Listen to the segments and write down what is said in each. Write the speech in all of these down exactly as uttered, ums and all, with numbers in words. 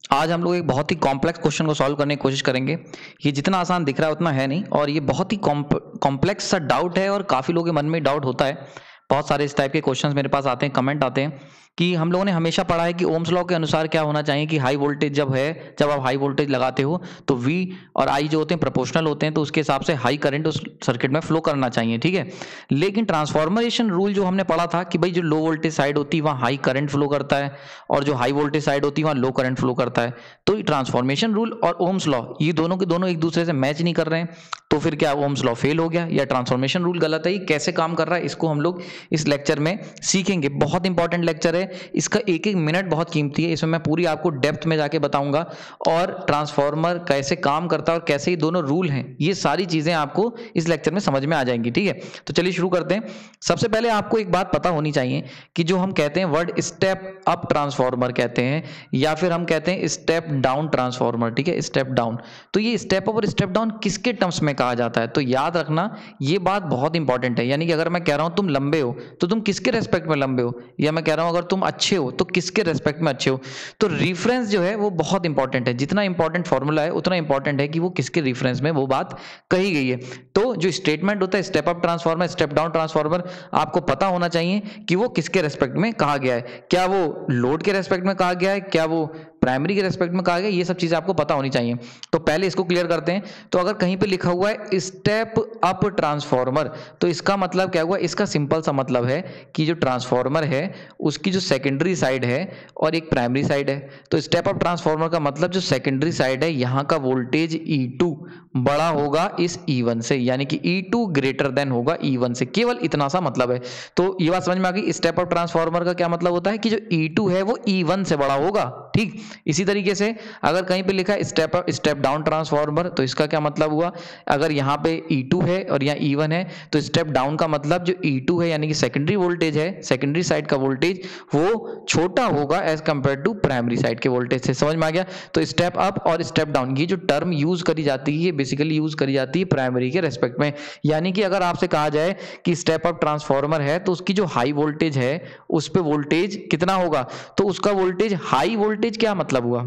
आज हम लोग एक बहुत ही कॉम्प्लेक्स क्वेश्चन को सॉल्व करने की कोशिश करेंगे। ये जितना आसान दिख रहा है उतना है नहीं, और ये बहुत ही कॉम्प्लेक्स सा डाउट है और काफ़ी लोगों के मन में डाउट होता है। बहुत सारे इस टाइप के क्वेश्चंस मेरे पास आते हैं, कमेंट आते हैं कि हम लोगों ने हमेशा पढ़ा है कि ओम्स लॉ के अनुसार क्या होना चाहिए कि हाई वोल्टेज जब है, जब आप हाई वोल्टेज लगाते हो तो V और I जो होते हैं प्रोपोर्शनल होते हैं, तो उसके हिसाब से हाई करंट उस सर्किट में फ्लो करना चाहिए, ठीक है। लेकिन ट्रांसफॉर्मेशन रूल जो हमने पढ़ा था कि भाई जो लो वोल्टेज साइड होती है वहाँ हाई करंट फ्लो करता है, और जो हाई वोल्टेज साइड होती है वहाँ लो करंट फ्लो करता है। तो ट्रांसफॉर्मेशन रूल और ओम्स लॉ ये दोनों के दोनों एक दूसरे से मैच नहीं कर रहे हैं, तो फिर क्या ओम्स लॉ फेल हो गया या ट्रांसफॉर्मेशन रूल गलत है? ये कैसे काम कर रहा है इसको हम लोग इस लेक्चर में सीखेंगे। बहुत इंपॉर्टेंट लेक्चर है, इसका एक एक मिनट बहुत कीमती है, इसमें मैं पूरी आपको डेप्थ में जाके बताऊंगा, और ट्रांसफॉर्मर कैसे काम करता है और कैसे ये दोनों रूल हैं, ये सारी चीजें आपको इस लेक्चर में समझ में आ जाएंगी, ठीक है। तो चलिए शुरू करते हैं। सबसे पहले आपको एक बात पता होनी चाहिए कि जो हम कहते हैं वर्ड स्टेप अप ट्रांसफॉर्मर कहते हैं, या फिर हम कहते हैं स्टेप डाउन ट्रांसफॉर्मर, ठीक है, स्टेप डाउन। तो ये स्टेप अप और स्टेप डाउन किसके टर्म्स में कहा जाता है? तो याद रखना ये बात बहुत इंपॉर्टेंट है। यानी कि अगर मैं कह रहा हूं तुम लंबे हो तो तुम किसके रेस्पेक्ट में लंबे हो, या मैं कह रहा हूं अगर तुम अच्छे हो तो किसके रेस्पेक्ट में अच्छे हो। तो रेफरेंस जो है वो बहुत इंपॉर्टेंट है। जितना इंपॉर्टेंट फॉर्मूला है उतना इंपॉर्टेंट है कि वो किसके रेफरेंस में वो बात कही गई है। तो जो स्टेटमेंट होता है step up transformer, step down transformer, आपको पता होना चाहिए कि वो किसके रेस्पेक्ट में कहा गया है। क्या वो लोड के रेस्पेक्ट में कहा गया है, क्या वो प्राइमरी के रेस्पेक्ट में कहा गया, ये सब चीजें आपको पता होनी चाहिए। तो पहले इसको क्लियर करते हैं। तो अगर कहीं पे लिखा हुआ है स्टेप अप ट्रांसफॉर्मर, तो इसका मतलब क्या हुआ? इसका सिंपल सा मतलब है कि जो ट्रांसफॉर्मर है उसकी जो सेकेंडरी साइड है और एक प्राइमरी साइड है। तो स्टेप अप ट्रांसफॉर्मर का मतलब जो सेकेंडरी साइड है यहाँ का वोल्टेज ई टू बड़ा होगा इस ई वन से, यानी कि ई टू ग्रेटर देन होगा ई वन से, केवल इतना सा मतलब है। तो ये बात समझ में आ गई। स्टेप अप ट्रांसफॉर्मर का क्या मतलब होता है कि जो ई टू है वो ई वन से बड़ा होगा, ठीक। इसी तरीके से अगर कहीं पे लिखा है step up step down transformer, तो इसका क्या मतलब हुआ? अगर यहाँ पे ई टू है और यहाँ ई वन है, तो स्टेप डाउन का मतलब जो ई टू है यानी कि सेकेंडरी वोल्टेज है, सेकेंडरी साइड का वोल्टेज वो छोटा होगा as compare to primary side के वोल्टेज से। समझ में आ गया? तो स्टेप अप और स्टेप डाउन ये जो टर्म यूज करी जाती है ये बेसिकली यूज करी जाती है प्राइमरी के रेस्पेक्ट में। यानी कि अगर आपसे कहा जाए कि स्टेप अप ट्रांसफॉर्मर है तो उसकी जो हाई वोल्टेज है उस पे वोल्टेज कितना होगा, तो उसका वोल्टेज हाई वोल्टेज क्या मतलब हुआ?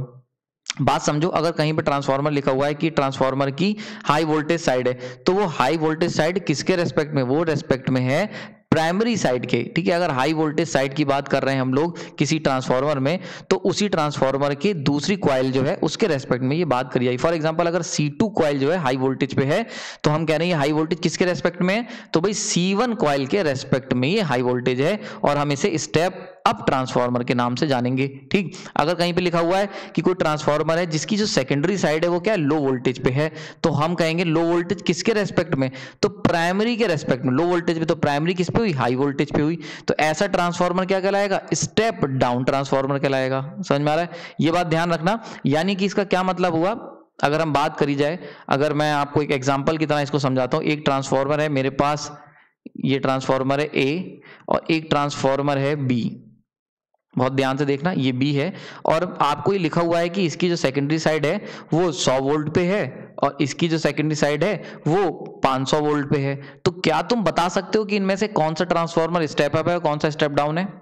बात समझो। अगर कहीं पे ट्रांसफार्मर लिखा हुआ है कि ट्रांसफार्मर की हाई वोल्टेज साइड है, तो वो हाई वोल्टेज साइड किसके रेस्पेक्ट में? वो रेस्पेक्ट में है प्राइमरी साइड के, ठीक है। अगर हाई वोल्टेज साइड की बात कर रहे हैं हम लोग किसी ट्रांसफार्मर में, तो उसी ट्रांसफार्मर के दूसरी कॉइल जो है उसके रेस्पेक्ट में ये बात करी जाए। फॉर एग्जांपल अगर सी टू कॉइल जो है हाई वोल्टेज पे है, तो हम कह रहे हैं हाई वोल्टेज किसके रेस्पेक्ट में है? तो भाई सी वन कॉइल के रेस्पेक्ट में ये हाई वोल्टेज है, और हम इसे स्टेप अप ट्रांसफार्मर के नाम से जानेंगे, ठीक। अगर कहीं पे लिखा हुआ है कि कोई ट्रांसफार्मर है जिसकी जो सेकेंडरी साइड है वो क्या है? लो वोल्टेज पे है, तो हम कहेंगे लो वोल्टेज किसके रेस्पेक्ट में? तो प्राइमरी के रेस्पेक्ट में। लो वोल्टेज पे तो प्राइमरी किस पे हुई? हाई वोल्टेज पे हुई। तो ऐसा ट्रांसफार्मर क्या कहलाएगा? स्टेप डाउन ट्रांसफार्मर कहलाएगा। समझ में आ रहा है? ये बात ध्यान रखना। यानी कि इसका क्या मतलब हुआ? अगर हम बात करी जाए, अगर मैं आपको एक एग्जाम्पल की तरह इसको समझाता हूं। एक ट्रांसफार्मर है मेरे पास, ये ट्रांसफार्मर है ए, और एक ट्रांसफार्मर है बी। बहुत ध्यान से देखना, ये बी है, और आपको ये लिखा हुआ है कि इसकी जो सेकेंडरी साइड है वो सौ वोल्ट पे है, और इसकी जो सेकेंडरी साइड है वो पाँच सौ वोल्ट पे है। तो क्या तुम बता सकते हो कि इनमें से कौन सा ट्रांसफार्मर स्टेप अप है और कौन सा स्टेप डाउन है?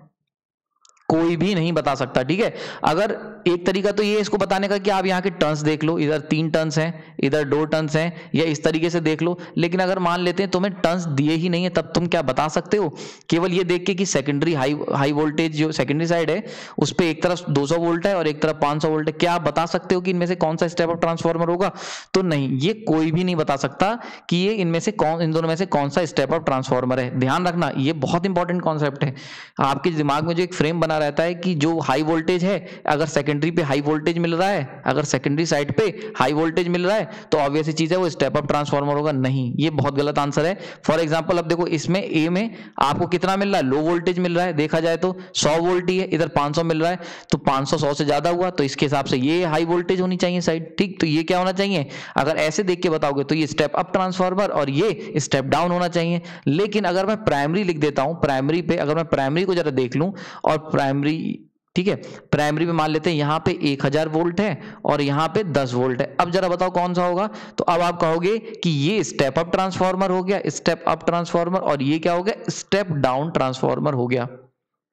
कोई भी नहीं बता सकता, ठीक है। अगर एक तरीका तो ये इसको बताने का कि आप यहाँ के टर्न्स देख लो, इधर तीन टर्न्स हैं, इधर दो टर्न्स हैं, या इस तरीके से देख लो। लेकिन अगर मान लेते हैं तुम्हें टर्न्स दिए ही नहीं है, तब तुम क्या बता सकते हो? केवल ये देख के कि सेकेंडरी हाई हाई वोल्टेज जो सेकेंडरी साइड है उस पर एक तरफ दो सौ वोल्ट है और एक तरफ पाँच सौ वोल्ट है, क्या आप बता सकते हो कि इनमें से कौन सा स्टेप अप ट्रांसफार्मर होगा? तो नहीं, ये कोई भी नहीं बता सकता कि ये इनमें से कौन, इन दोनों में से कौन सा स्टेप अप ट्रांसफार्मर है। ध्यान रखना, ये बहुत इंपॉर्टेंट कॉन्सेप्ट है। आपके दिमाग में जो एक फ्रेम बना रहता है कि जो हाई वोल्टेज है, अगर सेकेंडरी पे हाई वोल्टेज मिल रहा है, अगर सेकेंडरी साइड पे हाई वोल्टेज मिल रहा है, तो ऑब्वियस ही चीज है वो स्टेप अप ट्रांसफार्मर होगा। नहीं, ये बहुत गलत आंसर है। फॉर एग्जांपल अब देखो, इसमें ए में आपको कितना मिल रहा है? लो वोल्टेज मिल रहा है, देखा जाए तो सौ वोल्ट ही है, इधर पाँच सौ मिल रहा है, तो पाँच सौ सौ से ज्यादा हुआ, तो इसके हिसाब से ये हाई वोल्टेज होनी चाहिए साइड, ठीक। तो ये क्या होना चाहिए? अगर ऐसे देख के बताओगे तो ये स्टेप अप ट्रांसफार्मर और ये स्टेप डाउन होना चाहिए। लेकिन अगर मैं प्राइमरी लिख देता हूं, प्राइमरी पे अगर मैं प्राइमरी को जरा देख लूं, और प्राइमरी, ठीक है, प्राइमरी में मान लेते हैं यहाँ पे एक हज़ार वोल्ट है और यहाँ पे दस वोल्ट है। अब जरा बताओ कौन सा होगा? तो अब आप कहोगे कि ये स्टेप अप ट्रांसफार्मर हो गया, स्टेप अप ट्रांसफार्मर, और ये क्या हो गया? स्टेप डाउन ट्रांसफार्मर हो गया।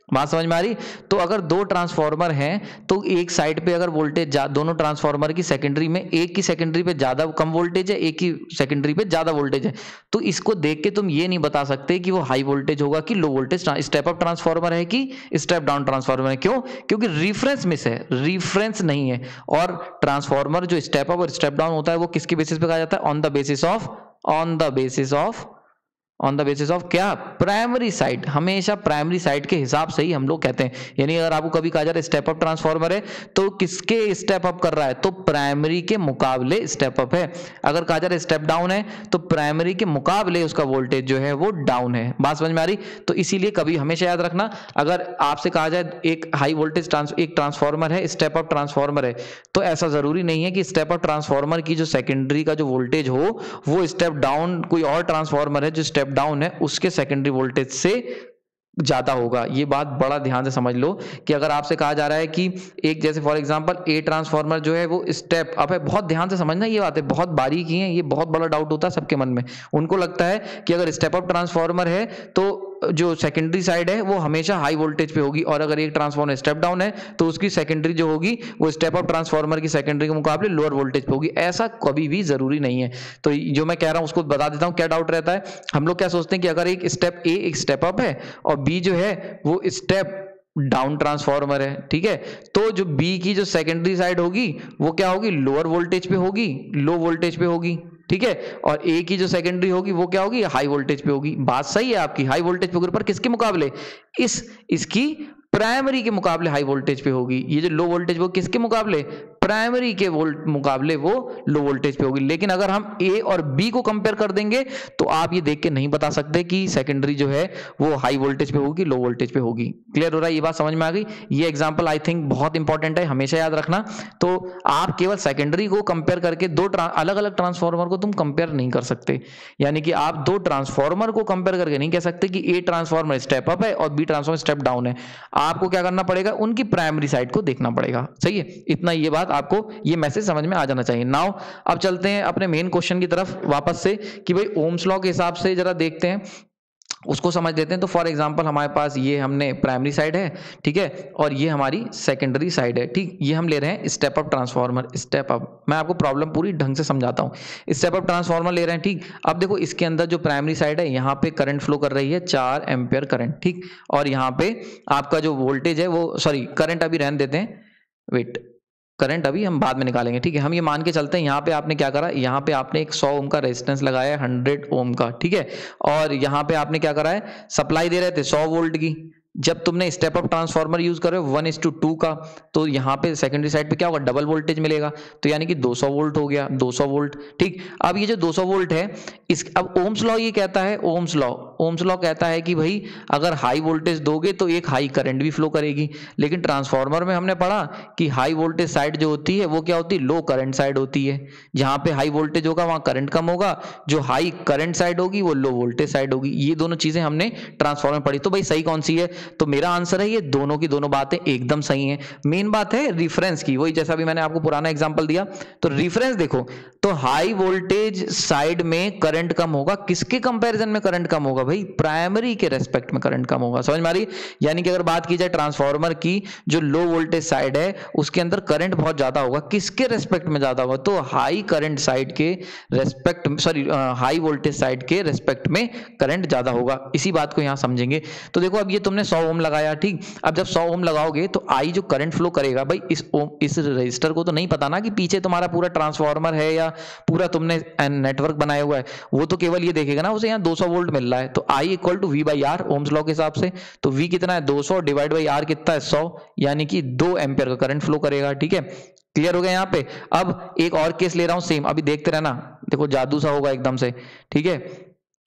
बात समझ में आ रही? तो अगर दो ट्रांसफार्मर हैं तो एक साइड पे अगर वोल्टेज, दोनों ट्रांसफार्मर की सेकेंडरी में, एक की सेकेंडरी पे ज्यादा कम वोल्टेज है, एक की सेकेंडरी पे ज्यादा वोल्टेज है, तो इसको देख के तुम ये नहीं बता सकते कि वो हाई वोल्टेज होगा कि low voltage, step up transformer है कि स्टेप डाउन ट्रांसफार्मर है। क्यों? क्योंकि रिफरेंस मिस है, रिफरेंस नहीं है। और ट्रांसफार्मर जो स्टेप अप और स्टेप डाउन होता है वो किसके बेसिस पे कहा जाता है? On the basis of on the basis of on the basis of क्या? Primary side. हमेशा प्राइमरी साइड के हिसाब से ही हम लोग कहते हैं। यानी अगर आपको कभी कहा जा रहा है स्टेप अप ट्रांसफार्मर है तो किसके स्टेप अप कर रहा है? तो प्राइमरी के मुकाबले स्टेप अप है। अगर कहा जा रहा है स्टेप डाउन है तो प्राइमरी के मुकाबले उसका वोल्टेज जो है वो डाउन है। बात समझ में आ रही? तो इसीलिए कभी हमेशा याद रखना, अगर आपसे कहा जाए एक हाई वोल्टेज ट्रांस एक ट्रांसफार्मर है, स्टेप अप ट्रांसफार्मर है, तो ऐसा जरूरी नहीं है कि स्टेप अप ट्रांसफार्मर की जो सेकेंडरी का जो वोल्टेज हो वो स्टेप डाउन, कोई और ट्रांसफार्मर है जो स्टेप डाउन है उसके सेकेंडरी वोल्टेज से ज्यादा होगा। ये बात बड़ा ध्यान से समझ लो कि अगर आपसे कहा जा रहा है कि एक, जैसे फॉर एग्जांपल ए ट्रांसफार्मर जो है वो स्टेप अप है, बहुत ध्यान से समझना ये बात है, बहुत बारीकी है, ये बहुत बड़ा डाउट होता है सबके मन में। उनको लगता है कि अगर स्टेप अप ट्रांसफार्मर है तो जो सेकेंडरी साइड है वो हमेशा हाई वोल्टेज पे होगी, और अगर एक ट्रांसफार्मर स्टेप डाउन है तो उसकी सेकेंडरी जो होगी वो स्टेप अप ट्रांसफार्मर की सेकेंडरी के मुकाबले लोअर वोल्टेज पे होगी। ऐसा कभी भी जरूरी नहीं है। तो जो मैं कह रहा हूं उसको बता देता हूं क्या डाउट रहता है। हम लोग क्या सोचते हैं कि अगर एक स्टेप ए एक स्टेप अप है और बी जो है वो स्टेप डाउन ट्रांसफार्मर है, ठीक है, तो जो बी की जो सेकेंडरी साइड होगी वो क्या होगी? लोअर वोल्टेज पे होगी, लो वोल्टेज पे होगी, ठीक है, और ए की जो सेकेंडरी होगी वो क्या होगी? हाई वोल्टेज पे होगी। बात सही है आपकी, हाई वोल्टेज पे होगी, पर किसके मुकाबले? इस इसकी प्राइमरी के मुकाबले हाई वोल्टेज पे होगी। ये जो लो वोल्टेज वो किसके मुकाबले? प्राइमरी के वोल्ट मुकाबले वो लो वोल्टेज पे होगी। लेकिन अगर हम ए और बी को कंपेयर कर देंगे तो आप ये देख के नहीं बता सकते कि सेकेंडरी जो है वो हाई वोल्टेज पे होगी, लो वोल्टेज पे होगी। क्लियर हो रहा है? ये बात समझ में आ गई? ये एग्जांपल आई थिंक बहुत इंपॉर्टेंट है, हमेशा याद रखना। तो आप केवल सेकेंडरी को कंपेयर करके दो अलग अलग ट्रांसफार्मर को तुम कंपेयर नहीं कर सकते। यानी कि आप दो ट्रांसफार्मर को कंपेयर करके नहीं कह सकते कि ए ट्रांसफार्मर स्टेप अप है और बी ट्रांसफार्मर स्टेप डाउन है। आपको क्या करना पड़ेगा? उनकी प्राइमरी साइड को देखना पड़ेगा। सही है? इतना, ये बात आपको, ये मैसेज समझ में आ जाना चाहिए। नाउ अब चलते हैं अपने मेन क्वेश्चन की तरफ वापस से कि भाई ओम्स लॉ के हिसाब से जरा देखते हैं, उसको समझ लेते हैं। तो फॉर एग्जांपल हमारे पास ये हमने प्राइमरी साइड है, ठीक है, और ये हमारी सेकेंडरी साइड है, ठीक। ये हम ले रहे हैं step up transformer, step up. मैं आपको प्रॉब्लम पूरी ढंग से समझाता हूँ। स्टेप अप ट्रांसफार्मर ले रहे हैं, ठीक। अब देखो इसके अंदर जो प्राइमरी साइड है यहाँ पे करंट फ्लो कर रही है चार एम्पियर करंट, ठीक, और यहाँ पे आपका जो वोल्टेज है वो, सॉरी करंट अभी रहने देते हैं, वेट, करंट अभी हम बाद में निकालेंगे, ठीक है। हम ये मान के चलते हैं यहाँ पे आपने क्या करा, यहाँ पे आपने एक सौ ओम का रेजिस्टेंस लगाया है, हंड्रेड ओम का, ठीक है, और यहाँ पे आपने क्या करा है, सप्लाई दे रहे थे सौ वोल्ट की। जब तुमने स्टेप अप ट्रांसफार्मर यूज करे वन इज टू टू का, तो यहाँ पे सेकेंडरी साइड पे क्या होगा, डबल वोल्टेज मिलेगा, तो यानी कि दो सौ वोल्ट हो गया, दो सौ वोल्ट, ठीक। अब ये जो दो सौ वोल्ट है, इस अब ओम्स लॉ ये कहता है, ओम्स लॉ ओम्स लॉ कहता है कि भाई अगर हाई वोल्टेज दोगे तो एक हाई करंट भी फ्लो करेगी। लेकिन ट्रांसफार्मर में हमने पढ़ा कि हाई वोल्टेज साइड जो होती है वो क्या होती है, लो करंट साइड होती है। जहां पे हाई वोल्टेज होगा वहां करंट कम होगा, जो हाई करंट साइड होगी वो लो वोल्टेज साइड होगी। ये दोनों चीजें हमने ट्रांसफार्मर पढ़ी। तो भाई सही कौन सी है, तो मेरा आंसर है ये दोनों की दोनों बातें एकदम सही है। मेन बात है रिफरेंस की, वही जैसा भी मैंने आपको पुराना एग्जांपल दिया। तो रिफरेंस देखो, तो हाई वोल्टेज साइड में करंट कम होगा, किसके कंपैरिजन में करंट कम होगा भाई, प्राइमरी के रेस्पेक्ट में करंट कम होगा। समझ में आ रही? यानी कि अगर बात की जाए ट्रांसफार्मर की, जो लो वोल्टेज साइड है उसके अंदर करंट बहुत ज्यादा होगा, किसके रेस्पेक्ट में ज्यादा होगा, तो हाई करंट साइड के respect, sorry high voltage side के रेस्पेक्ट में करंट ज्यादा होगा। इसी बात को यहां समझेंगे। तो देखो अब ये तुमने सौ ओम लगाया, ठीक। अब जब सौ ओम लगाओगे तो आई जो करंट फ्लो करेगा भाई, इस ओम इस रजिस्टर को तो नहीं पता ना कि पीछे तुम्हारा पूरा ट्रांसफार्मर है या पूरा तुमने नेटवर्क बनाया हुआ है, वो तो केवल ये देखेगा ना, उसे यहाँ दो सौ वोल्ट मिल रहा है, तो I equal to V by R Ohm's law के हिसाब से। तो वी कितना है, दो सौ डिवाइड बाई आर कितना है, सौ, यानी कि दो एम्पियर का करंट फ्लो करेगा, ठीक है। क्लियर हो गया यहाँ पे? अब एक और केस ले रहा हूं सेम, अभी देखते रहना, देखो जादू सा होगा एकदम से, ठीक है।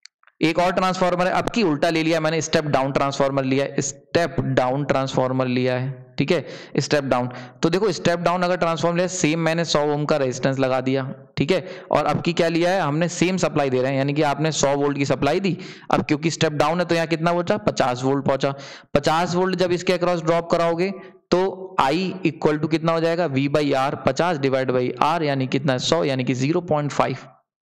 एक और ट्रांसफार्मर है, अब की उल्टा ले लिया मैंने, स्टेप डाउन ट्रांसफार्मर लिया है, स्टेप डाउन ट्रांसफार्मर लिया है, ठीक है, स्टेप डाउन। तो देखो स्टेप डाउन अगर ट्रांसफार्मर लिया, सेम मैंने सौ ओम का रेजिस्टेंस लगा दिया, ठीक है, और अब की क्या लिया है हमने, सेम सप्लाई दे रहे हैं, यानी कि आपने सौ वोल्ट की सप्लाई दी। अब क्योंकि स्टेप डाउन है तो यहाँ कितना पहुंचा, पचास वोल्ट पहुंचा। पचास वोल्ट जब इसके अक्रॉस ड्रॉप कराओगे तो आई इक्वल टू कितना हो जाएगा, वी बाई आर, पचास डिवाइड बाई आर, यानी कितना है, सौ, यानी कि जीरो पॉइंट फाइव।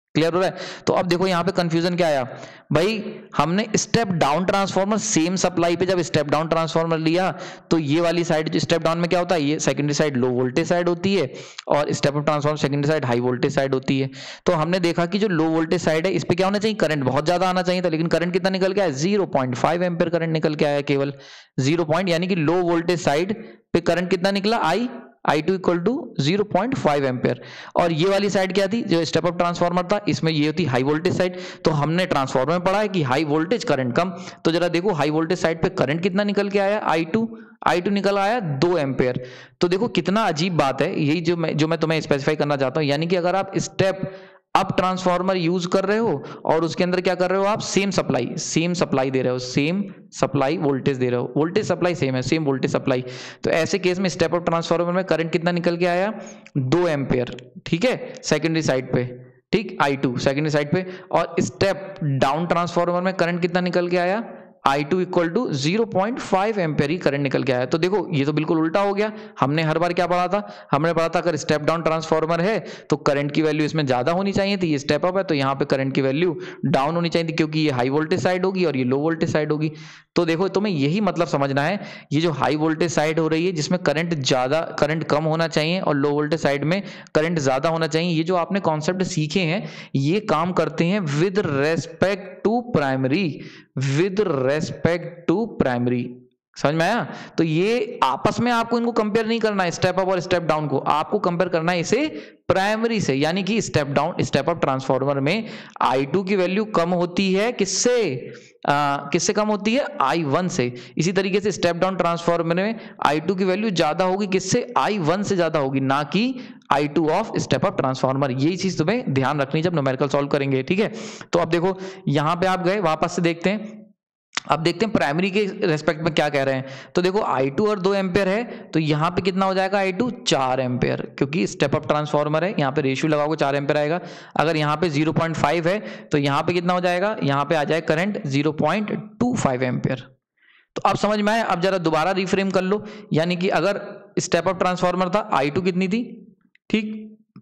क्लियर हो रहा है? तो अब देखो यहाँ पे कंफ्यूजन क्या आया भाई, हमने step down transformer same supply पे जब स्टेप डाउन ट्रांसफार्मर लिया तो ये वाली साइड जो स्टेप डाउन में क्या होता है, ये secondary side low voltage side होती है और step up transformer secondary side high voltage side होती है। तो हमने देखा कि जो लो वोल्टेज साइड है इस पे क्या होना चाहिए, करंट बहुत ज्यादा आना चाहिए था, लेकिन करंट कितना निकल के आया, zero point five ampere current निकल के आया, केवल जीरो पॉइंट, यानी कि लो वोल्टेज साइड पे करंट कितना निकला, I I two equal to zero point five ampere. और ये वाली साइड क्या थी, जो स्टेप अप ट्रांसफार्मर था, इसमें ये होती हाई वोल्टेज साइड। तो हमने ट्रांसफार्मर में पढ़ा है कि हाई वोल्टेज करंट कम, तो जरा देखो हाई वोल्टेज साइड पे करंट कितना निकल के आया, आई टू आई टू निकल आया दो एम्पियर। तो देखो कितना अजीब बात है, यही जो मैं जो मैं तुम्हें स्पेसिफाई करना चाहता हूं, यानी कि अगर आप स्टेप अप ट्रांसफार्मर यूज कर रहे हो और उसके अंदर क्या कर रहे हो आप, सेम सप्लाई सेम सप्लाई दे रहे हो, सेम सप्लाई वोल्टेज दे रहे हो, वोल्टेज सप्लाई सेम है, सेम वोल्टेज सप्लाई, तो ऐसे केस में स्टेप अप ट्रांसफार्मर में करंट कितना निकल के आया, दो एम्पियर, ठीक है, सेकेंडरी साइड पे, ठीक, आई टू सेकेंडरी साइड पे। और स्टेप डाउन ट्रांसफार्मर में करंट कितना निकल के आया, I two equal to zero point five ampere ही करंट निकल के आया। तो देखो ये तो बिल्कुल उल्टा हो गया, हमने हर बार क्या पढ़ा था, हमने पढ़ा था अगर स्टेप डाउन ट्रांसफार्मर है तो करंट की वैल्यू इसमें ज्यादा होनी चाहिए थी, ये स्टेप अप है तो यहाँ पे करंट की वैल्यू डाउन होनी चाहिए थी, क्योंकि ये हाई वोल्टेज साइड होगी और ये लो वोल्टेज साइड होगी। तो देखो तुम्हें यही मतलब समझना है, ये जो हाई वोल्टेज साइड हो रही है जिसमें करंट ज्यादा करंट कम होना चाहिए और लो वोल्टेज साइड में करंट ज्यादा होना चाहिए, ये जो आपने कॉन्सेप्ट सीखे हैं ये काम करते हैं with respect to primary, with respect to primary, समझ में आया? तो ये आपस में आपको इनको कंपेयर नहीं करना है, स्टेप अप और स्टेप डाउन को, आपको कंपेयर करना है इसे प्राइमरी से, यानी कि step down step up transformer में आई टू की वैल्यू कम होती है, किससे आ, किससे कम होती है, आई वन से। इसी तरीके से स्टेप डाउन ट्रांसफार्मर में आई टू की वैल्यू ज्यादा होगी, किससे, आई वन से ज्यादा होगी, ना कि I two of step up transformer. यही चीज तुम्हें ध्यान रखनी जब न्यूमेरिकल सॉल्व करेंगे, ठीक है? तो अब देखो यहां पे आप गए, वापस से देखते हैं, अब देखते हैं प्राइमरी के रेस्पेक्ट में क्या कह रहे हैं। तो देखो आई टू और दो एम्पियर है, तो यहाँ पे कितना हो जाएगा, आई टू चार एम्पियर, क्योंकि स्टेप अप ट्रांसफार्मर है, यहाँ पे रेशियो लगाओगे चार एम्पियर आएगा। अगर यहाँ पे जीरो पॉइंट फाइव है तो यहाँ पे कितना हो जाएगा, यहाँ पे आ जाए current zero point two five ampere. तो अब समझ में आया? अब जरा दोबारा रिफ्रेम कर लो, यानी कि अगर स्टेप अप ट्रांसफार्मर था, आई टू कितनी थी, ठीक,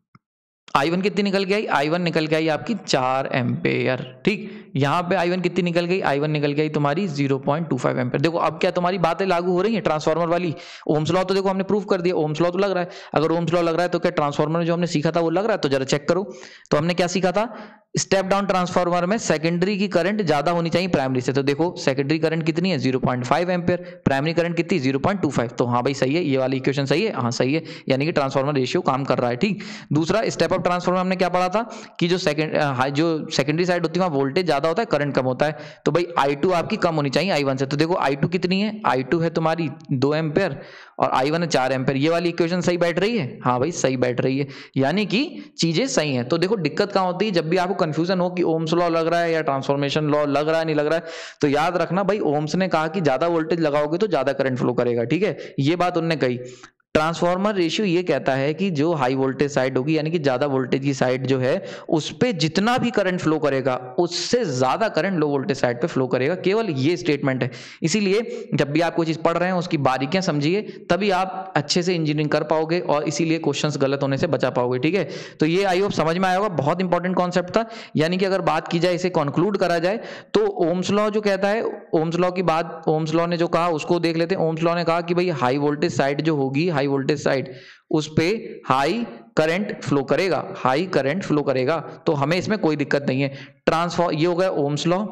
आई वन कितनी निकल के आई, आई वन निकल के आई आपकी चार एम्पेयर, ठीक, यहाँ पे आई वन कितनी निकल गई, आई वन निकल के आई तुम्हारी zero point two five ampere. देखो अब क्या तुम्हारी बातें लागू हो रही है ट्रांसफार्मर वाली, ओम्स लॉ तो देखो हमने प्रूफ कर दिया, ओम्स लॉ तो लग रहा है, अगर ओम्स लॉ लग रहा है तो क्या ट्रांसफार्मर में जो हमने सीखा था वो लग रहा है? तो जरा चेक करो। तो हमने क्या सीखा था, स्टेप डाउन ट्रांसफार्मर में सेकेंडरी की करंट ज्यादा होनी चाहिए प्राइमरी से, तो देखो सेकेंडरी करंट कितनी है, zero point five ampere, primary current कितनी, जीरो पॉइंट टू फाइव। तो हाँ भाई सही है, ये वाली इक्वेशन सही है, हाँ सही है, यानी कि ट्रांसफार्मर रेशियो काम कर रहा है, ठीक। दूसरा स्टेप अप ट्रांसफार्मर हमने क्या पढ़ा था कि जो सेकंड जो सेकेंडरी साइड होती है वहां वोल्टेज ज्यादा होता है, करंट कम होता है, तो भाई आई टू आपकी कम होनी चाहिए आई वन से। तो देखो आई टू कितनी है, आई टू है तुम्हारी दो एम्पियर और आई वन है चार एम्पियर। ये वाली इक्वेशन सही बैठ रही है, हाँ भाई सही बैठ रही है, यानी कि चीजें सही हैं। तो देखो दिक्कत कहां होती है, जब भी आपको कंफ्यूजन हो कि ओम्स लॉ लग रहा है या ट्रांसफॉर्मेशन लॉ लग रहा है नहीं लग रहा है, तो याद रखना भाई ओम्स ने कहा कि ज्यादा वोल्टेज लगाओगे तो ज्यादा करंट फ्लो करेगा, ठीक है, ये बात उन्होंने कही। ट्रांसफार्मर रेशियो ये कहता है कि जो हाई वोल्टेज साइड होगी, यानी कि ज्यादा वोल्टेज की साइड जो है उस पे जितना भी करंट फ्लो करेगा उससे ज्यादा करंट लो वोल्टेज साइड पे फ्लो करेगा, केवल ये स्टेटमेंट है। इसीलिए जब भी आप कोई चीज पढ़ रहे हैं उसकी बारीकियां समझिए, तभी आप अच्छे से इंजीनियरिंग कर पाओगे और इसीलिए क्वेश्चंस गलत होने से बचा पाओगे, ठीक है। तो ये आई होप समझ में आया होगा, बहुत इंपॉर्टेंट कॉन्सेप्ट था। यानी कि अगर बात की जाए, इसे कंक्लूड करा जाए, तो ओम्स लॉ जो कहता है, ओम्स लॉ की बात ओम्स लॉ ने जो कहा उसको देख लेते हैं। ओम्स लॉ ने कहा कि भाई हाई वोल्टेज साइड जो होगी, हाई वोल्टेज साइड, उस पे हाई करंट फ्लो करेगा, हाई करंट फ्लो करेगा, तो हमें इसमें कोई दिक्कत नहीं है। ट्रांसफॉर्म, ये हो गया ओम्स लॉ,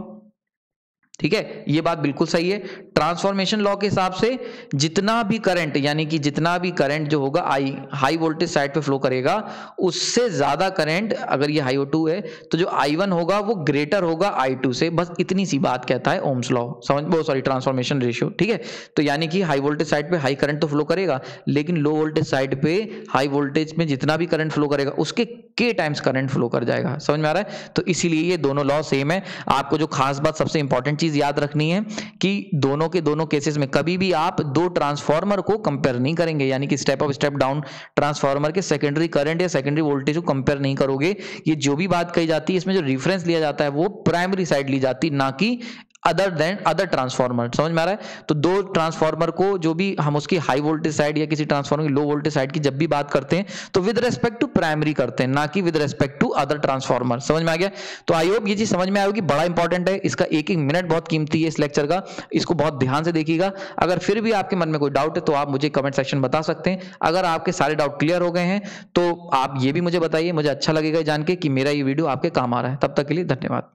ठीक है, ये बात बिल्कुल सही है। ट्रांसफॉर्मेशन लॉ के हिसाब से जितना भी करंट, यानी कि जितना भी करंट जो होगा आई हाई वोल्टेज साइड पे फ्लो करेगा, उससे ज्यादा करंट, अगर ये हाई ओ टू है तो जो आई वन होगा वो ग्रेटर होगा आई टू से, बस इतनी सी बात कहता है ओम्स लॉ, समझ, वो सॉरी ट्रांसफॉर्मेशन रेशियो, ठीक है। तो यानी कि हाई वोल्टेज साइड पे हाई करंट तो फ्लो करेगा, लेकिन लो वोल्टेज साइड पे हाई वोल्टेज में जितना भी करंट फ्लो करेगा उसके के टाइम्स करंट फ्लो कर जाएगा, समझ में आ रहा है। तो इसीलिए ये दोनों लॉ सेम है। आपको जो खास बात, सबसे इंपॉर्टेंट चीज याद रखनी है कि दोनों के दोनों केसेस में कभी भी आप दो ट्रांसफार्मर को कंपेयर नहीं करेंगे, यानी कि step up step down transformer के सेकेंडरी करंट या सेकेंडरी वोल्टेज को कंपेयर नहीं करोगे। ये जो भी बात कही जाती है इसमें जो रेफरेंस लिया जाता है वो प्राइमरी साइड ली जाती, ना कि अदर देन अदर ट्रांसफार्मर। समझ में आ रहा है? तो दो ट्रांसफार्मर को जो भी हम उसकी हाई वोल्टेज साइड या किसी ट्रांसफार्मर की लो वोल्टेज साइड की जब भी बात करते हैं तो विद रेस्पेक्ट टू प्राइमरी करते हैं, ना कि with respect to other transformer. समझ में आ गया? तो आई होप ये चीज समझ में आएगी, बड़ा इंपॉर्टेंट है, इसका एक एक मिनट बहुत कीमती है इस लेक्चर का, इसको बहुत ध्यान से देखिएगा। अगर फिर भी आपके मन में कोई डाउट है तो आप मुझे कमेंट सेक्शन बता सकते हैं। अगर आपके सारे डाउट क्लियर हो गए हैं तो आप ये भी मुझे बताइए, मुझे अच्छा लगेगा जान के कि मेरा ये वीडियो आपके काम आ रहा है। तब तक के लिए धन्यवाद।